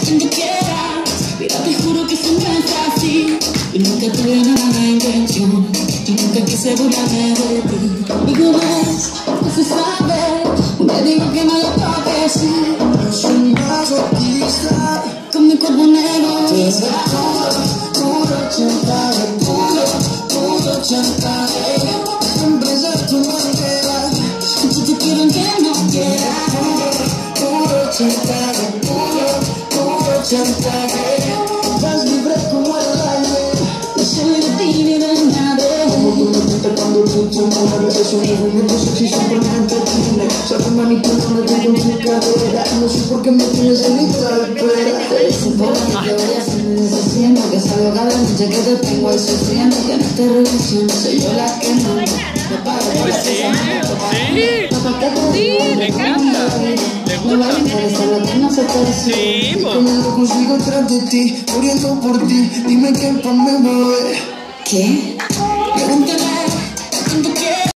quien tú quieras, pero te juro que eso no es así. Yo nunca tuve nada de intención, yo nunca quise burlarme de ti. Conmigo ves, no se sabe, te digo que no lo toques, sí. No soy masoquista, Con mi cuerpo negro, puro chantaje, puro chantaje. Siempre es tu manera, yo te quiero aunque no quieras. puro chantaje, puro chantaje. Vas libre como el aire, No soy de ti ni de nadie. como tú me pintas cuando tú te mueves. Es un movimiento sexy simplemente tiene. Sabes manipulándote con tu cadera. No sé por qué me tienes en lista de espera. Es importante que vayas y me deshaciendo, que salgo cada noche que te tengo ahí sufriendo, que en esta relación soy yo la que no me pago por la Sí, me encanta. Me va a interesar lo que no se te decide. Sí, Y po. conmigo consigo tras de ti, muriendo por ti. Dime qué pa' me bebé. ¿Qué? Pregúntale a quien tú quieras.